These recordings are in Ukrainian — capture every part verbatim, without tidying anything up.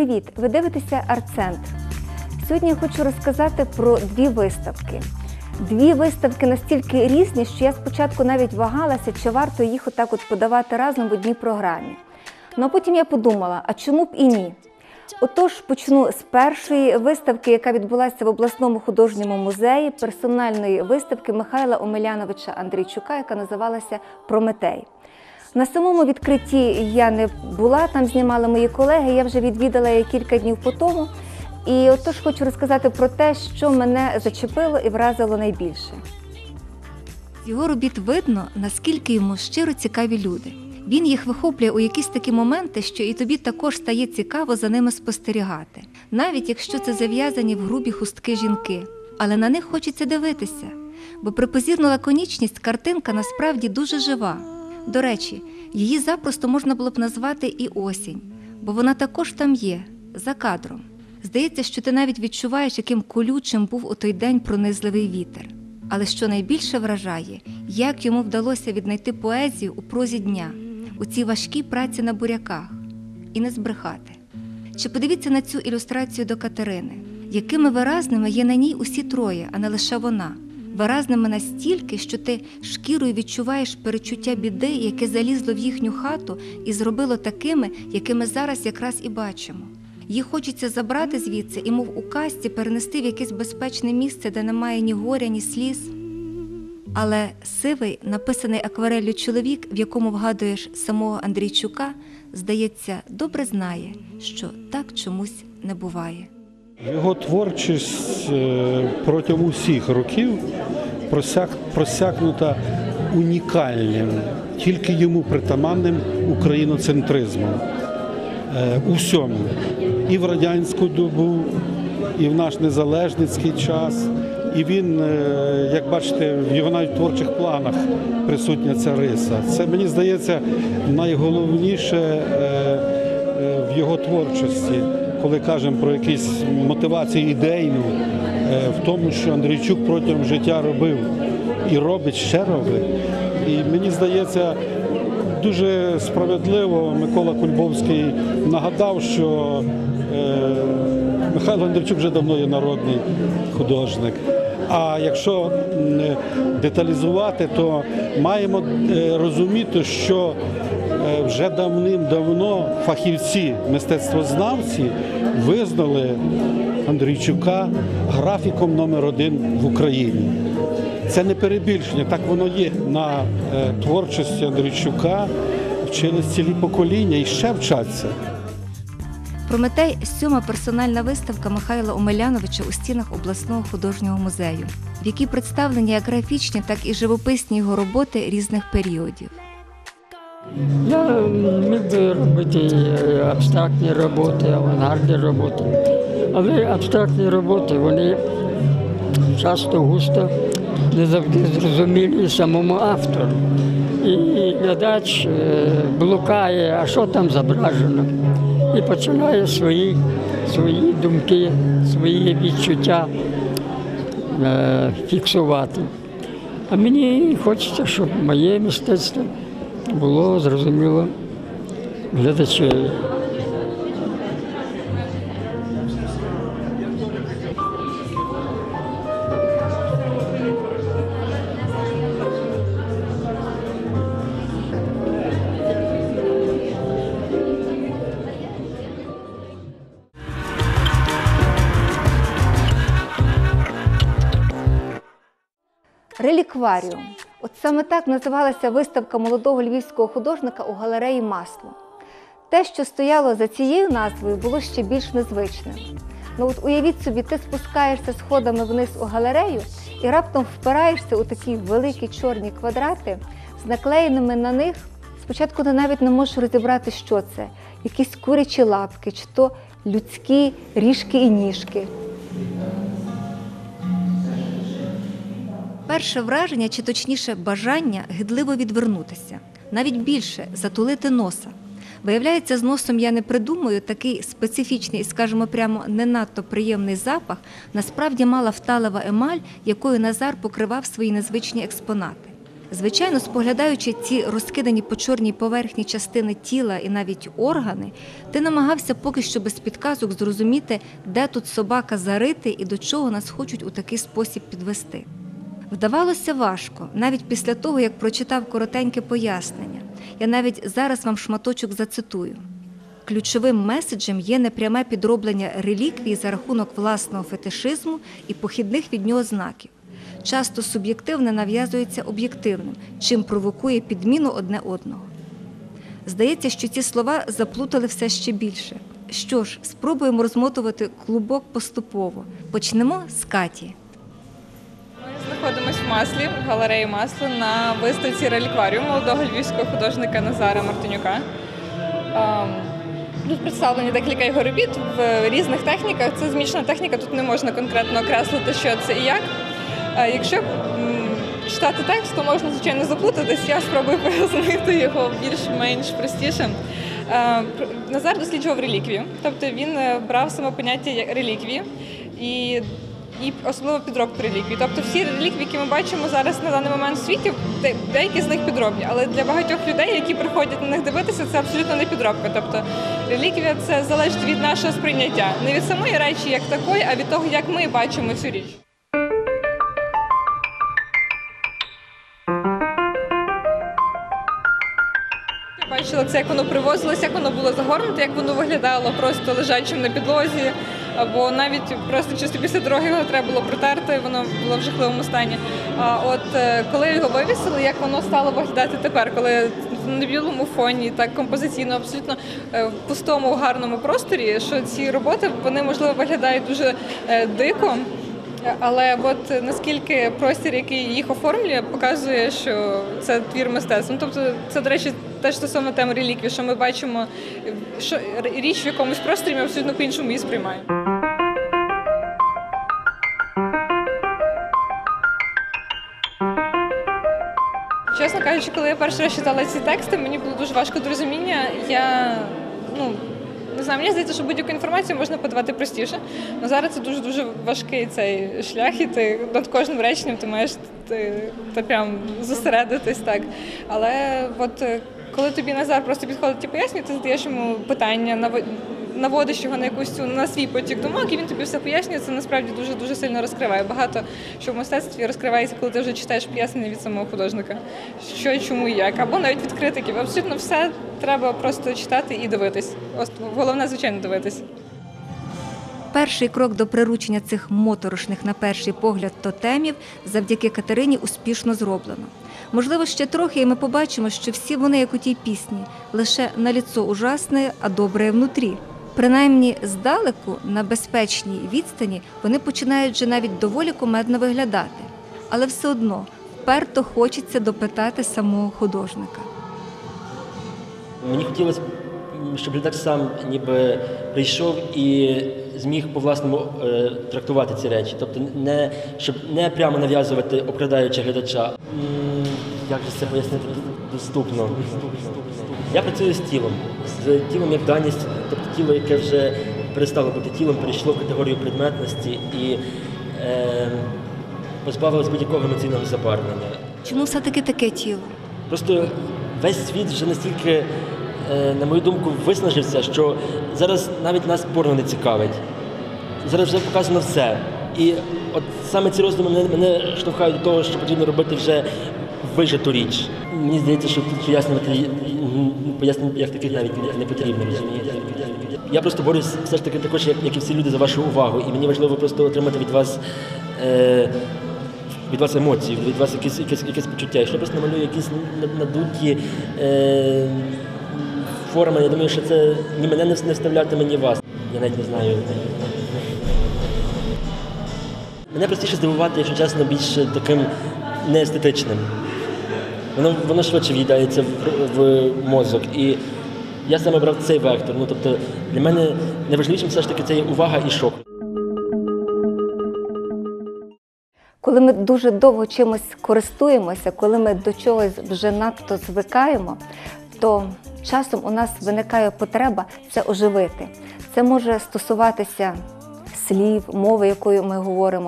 Привіт! Ви дивитеся «Арт-центр». Сьогодні я хочу розказати про дві виставки. Дві виставки настільки різні, що я спочатку навіть вагалася, чи варто їх отак от подавати разом в одній програмі. Ну а потім я подумала, а чому б і ні? Отож, почну з першої виставки, яка відбулася в обласному художньому музеї, персональної виставки Михайла Омеляновича Андрійчука, яка називалася «Прометей». На самому відкритті я не була, там знімали мої колеги, я вже відвідала її кілька днів по тому. І отож хочу розказати про те, що мене зачепило і вразило найбільше. З його робіт видно, наскільки йому щиро цікаві люди. Він їх вихоплює у якісь такі моменти, що і тобі також стає цікаво за ними спостерігати. Навіть якщо це зав'язані в грубі хустки жінки. Але на них хочеться дивитися, бо припозірну лаконічність картинка насправді дуже жива. До речі, її запросто можна було б назвати і осінь, бо вона також там є, за кадром. Здається, що ти навіть відчуваєш, яким колючим був у той день пронизливий вітер. Але що найбільше вражає, як йому вдалося віднайти поезію у прозі дня, у цій важкій праці на буряках, і не збрехати. Чи подивіться на цю ілюстрацію до Катерини, якими виразними є на ній усі троє, а не лише вона. Виразними настільки, що ти шкірою відчуваєш перечуття біди, яке залізло в їхню хату і зробило такими, якими зараз якраз і бачимо. Їх хочеться забрати звідси і, мов у казці, перенести в якесь безпечне місце, де немає ні горя, ні сліз. Але сивий, написаний аквареллю чоловік, в якому вгадуєш самого Андрійчука, здається, добре знає, що так чомусь не буває. Його творчість протягом усіх років просякнута унікальним, тільки йому притаманним україноцентризмом. У всьому. І в радянську добу, і в наш незалежницький час. І він, як бачите, в його навіть творчих планах присутня ця риса. Це, мені здається, найголовніше в його творчості, коли кажемо про якісь мотивації ідейну, в тому, що Андрійчук протягом життя робив і робить, ще робить. І мені здається, дуже справедливо Микола Кульбовський нагадав, що е, Михайло Андрійчук вже давно є народний художник. А якщо деталізувати, то маємо розуміти, що вже давним-давно фахівці, мистецтвознавці визнали Андрійчука графіком номер один в Україні. Це не перебільшення, так воно є. На е, творчості Андрійчука вчились цілі покоління і ще вчаться. «Прометей» – сьома персональна виставка Михайла Омеляновича у стінах обласного художнього музею, в якій представлені як графічні, так і живописні його роботи різних періодів. Я міг би робити абстрактні роботи, авангардні роботи, але абстрактні роботи, вони часто густо не завжди зрозумілі самому автору. І глядач блукає, а що там зображено, і починає свої, свої думки, свої відчуття е, фіксувати. А мені хочеться, щоб моє мистецтво було зрозуміло глядачеві. «Релікваріум» – от саме так називалася виставка молодого львівського художника у галереї «Масло». Те, що стояло за цією назвою, було ще більш незвичним. Ну от уявіть собі, ти спускаєшся сходами вниз у галерею і раптом впираєшся у такі великі чорні квадрати з наклеєними на них. Спочатку ти навіть не можеш розібрати, що це. Якісь курячі лапки, чи то людські ріжки і ніжки. Перше враження, чи точніше бажання, гидливо відвернутися. Навіть більше – затулити носа. Виявляється, з носом я не придумую, такий специфічний і, скажімо прямо, не надто приємний запах насправді мала вталева емаль, якою Назар покривав свої незвичні експонати. Звичайно, споглядаючи ці розкидані по чорній поверхні частини тіла і навіть органи, ти намагався поки що без підказок зрозуміти, де тут собака зарити і до чого нас хочуть у такий спосіб підвести. Вдавалося важко, навіть після того, як прочитав коротеньке пояснення. Я навіть зараз вам шматочок зацитую. Ключовим меседжем є непряме підроблення реліквій за рахунок власного фетишизму і похідних від нього знаків. Часто суб'єктивне нав'язується об'єктивним, чим провокує підміну одне одного. Здається, що ці слова заплутали все ще більше. Що ж, спробуємо розмотувати клубок поступово. Почнемо з Каті. Ми знаходимося в Маслі, в галереї Масло, на виставці «Релікваріум» молодого львівського художника Назара Мартинюка. Тут представлені декілька його робіт в різних техніках. Це змішана техніка, тут не можна конкретно окреслити, що це і як. Якщо читати текст, то можна, звичайно, заплутатись. Я спробую пояснити його більш-менш простіше. Назар досліджував реліквію, тобто він брав саме поняття реліквії і і особливо підробку реліквій. Тобто всі реліквії, які ми бачимо зараз на даний момент у світі, деякі з них підробні. Але для багатьох людей, які приходять на них дивитися, це абсолютно не підробка. Тобто реліквія – це залежить від нашого сприйняття. Не від самої речі як такої, а від того, як ми бачимо цю річ. Бачила це, як воно привозилось, як воно було загорнуте, як воно виглядало просто лежачим на підлозі, або навіть просто чисто після дороги його треба було протерти, воно було в жахливому стані. А от коли його вивісили, як воно стало виглядати тепер, коли на білому фоні, так композиційно, абсолютно в пустому, гарному просторі, що ці роботи, вони, можливо, виглядають дуже дико, але от наскільки простір, який їх оформлює, показує, що це твір мистецтва. Ну, тобто це, до речі, теж стосовно теми реліквії, що ми бачимо, що річ в якомусь просторі ми абсолютно по-іншому її сприймаємо. Чесно кажучи, коли я перший раз читала ці тексти, мені було дуже важко до розуміння. Я, ну, не знаю, мені здається, що будь-яку інформацію можна подавати простіше. Але зараз це дуже-дуже важкий цей шлях, і ти над кожним реченням ти маєш ти, ти прям зосередитись так. Але от коли тобі Назар просто підходить і пояснює, ти задаєш йому питання, наводиш його на якусь на свій потік думок, і він тобі все пояснює, це насправді дуже-дуже сильно розкриває. Багато що в мистецтві розкривається, коли ти вже читаєш пояснення від самого художника. Що, чому і як. Або навіть від критиків. Абсолютно все треба просто читати і дивитись. Головне, звичайно, дивитись. Перший крок до приручення цих моторошних, на перший погляд, тотемів завдяки Катерині успішно зроблено. Можливо, ще трохи, і ми побачимо, що всі вони, як у тій пісні, лише на ліцо ужасне, а добре внутрі. Принаймні, здалеку, на безпечній відстані, вони починають вже навіть доволі кумедно виглядати. Але все одно, вперто хочеться допитати самого художника. Мені хотілося, щоб глядач сам ніби прийшов і зміг по-власному е, трактувати ці речі. Тобто, не, щоб не прямо нав'язувати, обкрадаючи глядача. М, як же це пояснити доступно? Я працюю з тілом. З тілом як даність, тобто тіло, яке вже перестало бути тілом, перейшло в категорію предметності і е, позбавилось будь-якого емоційного забарвлення. Чому все-таки таке тіло? Просто весь світ вже настільки, на мою думку, виснажився, що зараз навіть нас порно не цікавить. Зараз вже показано все. І от саме ці роздуми мене, мене штовхають до того, що потрібно робити вже вижиту річ. Мені здається, що тут пояснювати, пояснення як таких навіть не потрібно, розумієте? Я просто борюсь все ж таки також, як, як і всі люди, за вашу увагу. І мені важливо просто отримати від вас е, від вас емоції, від вас якісь, якісь, якісь почуття. Якщо я просто намалюю якісь надуті е, форми, я думаю, що це ні мене не вставлятиме, ні вас. Я навіть не знаю. Мене простіше здивувати, якщо чесно, більш таким неестетичним. Воно, воно швидше в'їдається в, в мозок. І я саме брав цей вектор. Ну, тобто, для мене найважливішим все ж таки це є увага і шок. Коли ми дуже довго чимось користуємося, коли ми до чогось вже надто звикаємо, то часом у нас виникає потреба це оживити. Це може стосуватися слів, мови, якою ми говоримо.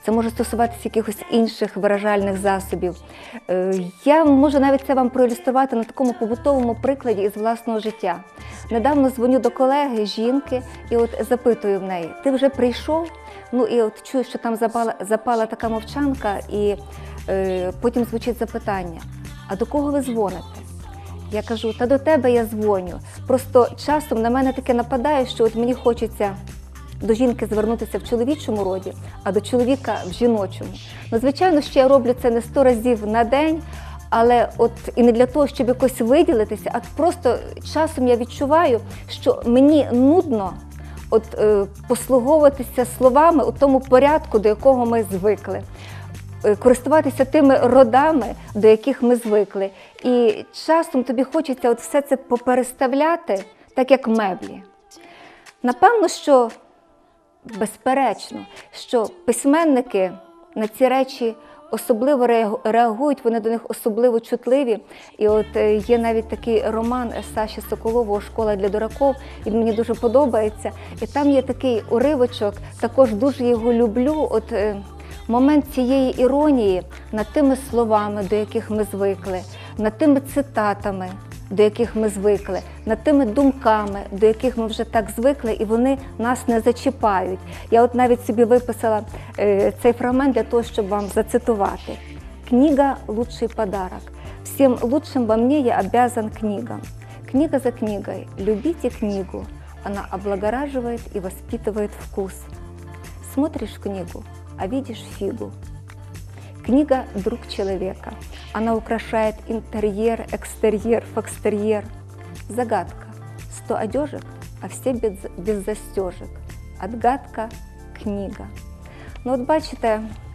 це може стосуватися якихось інших виражальних засобів. Е, Я можу навіть це вам проілюструвати на такому побутовому прикладі із власного життя. Недавно дзвоню до колеги, жінки, і от запитую в неї: ти вже прийшов? Ну і от чую, що там запала, запала така мовчанка, і е, потім звучить запитання: а до кого ви дзвоните? Я кажу: та до тебе я дзвоню. Просто часом на мене таке нападає, що от мені хочеться до жінки звернутися в чоловічому роді, а до чоловіка в жіночому. Ну, звичайно, що я роблю це не сто разів на день, але от і не для того, щоб якось виділитися, а просто часом я відчуваю, що мені нудно от е, послуговуватися словами у тому порядку, до якого ми звикли, е, користуватися тими родами, до яких ми звикли. І часом тобі хочеться от все це попереставляти, так як меблі. Напевно, що безперечно, що письменники на ці речі особливо реагують, вони до них особливо чутливі. І от є навіть такий роман Саші Соколового «Школа для дураків», він мені дуже подобається. І там є такий уривочок, також дуже його люблю, от момент цієї іронії над тими словами, до яких ми звикли, над тими цитатами, до яких ми звикли, над тими думками, до яких ми вже так звикли, і вони нас не зачіпають. Я от навіть собі виписала е, цей фрагмент для того, щоб вам зацитувати. «Книга – лучший подарок. Всем лучшим во мне я обязан книгам. Книга за книгой. Любите книгу. Она облагораживает и воспитывает вкус. Смотришь книгу, а видишь фигу. Книга – друг человека. Она украшает интерьер, экстерьер, фокстерьер. Загадка. Сто одежек, а все без, без застежек. Отгадка – книга». Ну от бачите,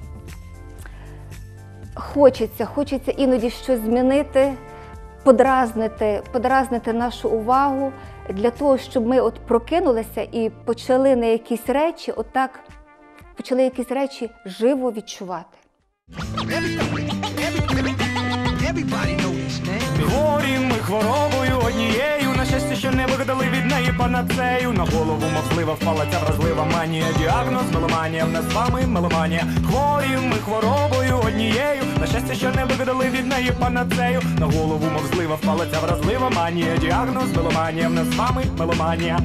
хочеться, хочеться іноді щось змінити, подразнити, подразнити нашу увагу для того, щоб ми от прокинулися і почали на якісь речі, отак, почали якісь речі живо відчувати. Хворі ми хворобою однією, на щастя, що не вигадали від неї панацею. На голову мовслива впала ця вразлива манія, діагноз меломанія, в нас з вами меломанія. Хворі ми хворобою однією, на щастя, що не вигадали від неї панацею. На голову мовслива впала ця вразлива манія, діагноз меломанія, в нас з вами меломанія.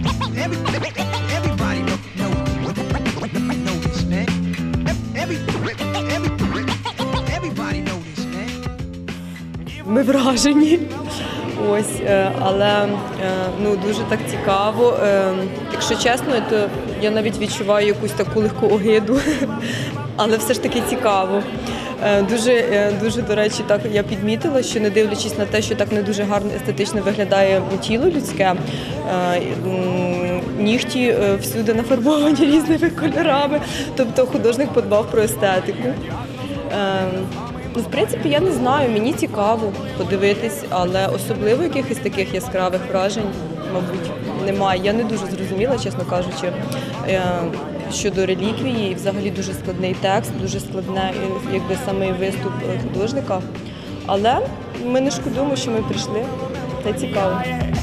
Ми вражені. Ось, е, але е, ну, дуже так цікаво. Е, Якщо чесно, то я навіть відчуваю якусь таку легку огиду, але все ж таки цікаво. Е, Дуже, е, дуже, до речі, так я підмітила, що не дивлячись на те, що так не дуже гарно естетично виглядає тіло людське, е, м, нігті е, всюди нафарбовані різними кольорами, тобто художник подбав про естетику. Е, Ну, в принципі, я не знаю, мені цікаво подивитись, але особливо якихось таких яскравих вражень, мабуть, немає. Я не дуже зрозуміла, чесно кажучи, щодо реліквії. І взагалі дуже складний текст, дуже складний, якби, самий виступ художника. Але ми не шкодуємо, що ми прийшли. Це цікаво.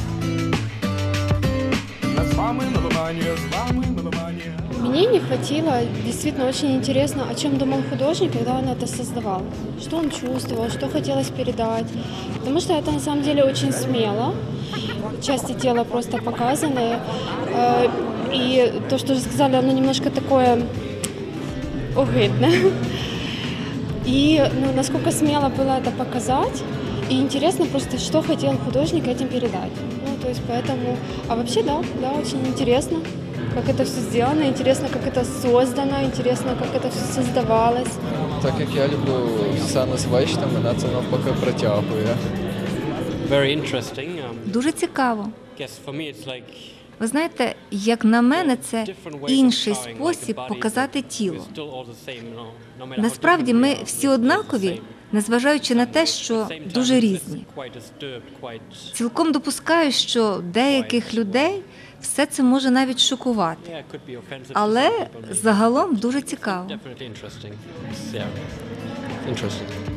Мне не хватило, действительно очень интересно, о чем думал художник, когда он это создавал. Что он чувствовал, что хотелось передать. Потому что это на самом деле очень смело. Части тела просто показаны. И то, что вы сказали, оно немножко такое огидное. И ну, насколько смело было это показать. И интересно просто, что хотел художник этим передать. Ну, то есть поэтому... А вообще, да, да, очень интересно, как это все сделано, интересно, как это создано, интересно, как это все создавалось. Так як я люблю все незвичне, мене це навпаки притягує. Very interesting. Um, Дуже цікаво. guess for me it's like Ви знаєте, як на мене, це different ways інший of showing, like, спосіб the body, показати but тіло. we're still all the same, you know, no matter how Насправді different ми we are, всі we're still the однакові, same. незважаючи на те, At що the same time, дуже it's різні. quite disturbed, quite- Цілком допускаю, що деяких людей все це може навіть шокувати. Yeah, it could be offensive to Але some people, maybe. загалом дуже цікаво. Definitely interesting. Yeah, interesting.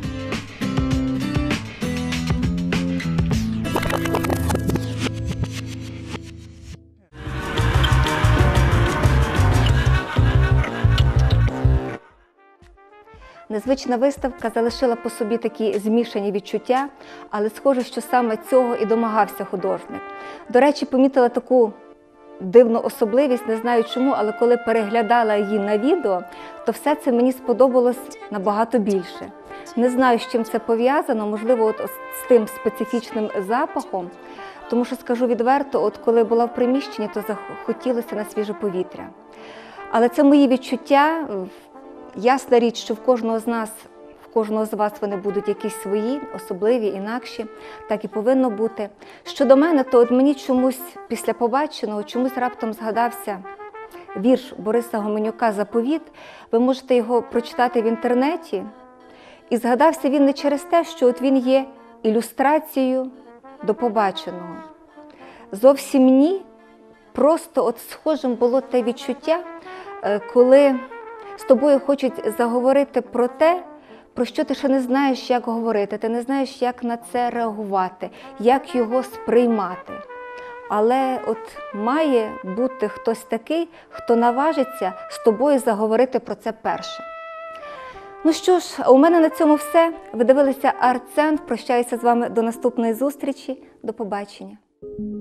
Незвична виставка залишила по собі такі змішані відчуття, але схоже, що саме цього і домагався художник. До речі, помітила таку дивну особливість, не знаю чому, але коли переглядала її на відео, то все це мені сподобалось набагато більше. Не знаю, з чим це пов'язано, можливо, от з тим специфічним запахом, тому що, скажу відверто, от коли була в приміщенні, то захотілося на свіже повітря. Але це мої відчуття. Ясна річ, що в кожного з нас, в кожного з вас вони будуть якісь свої, особливі, інакші, так і повинно бути. Щодо мене, то от мені чомусь після побаченого, чомусь раптом згадався вірш Бориса Гоменюка «Заповіт». Ви можете його прочитати в інтернеті. І згадався він не через те, що от він є ілюстрацією до побаченого. Зовсім ні. Просто от схожим було те відчуття, коли з тобою хочуть заговорити про те, про що ти ще не знаєш, як говорити, ти не знаєш, як на це реагувати, як його сприймати. Але от має бути хтось такий, хто наважиться з тобою заговорити про це перше. Ну що ж, у мене на цьому все. Ви дивилися Арт-Центр. Прощаюся з вами до наступної зустрічі. До побачення.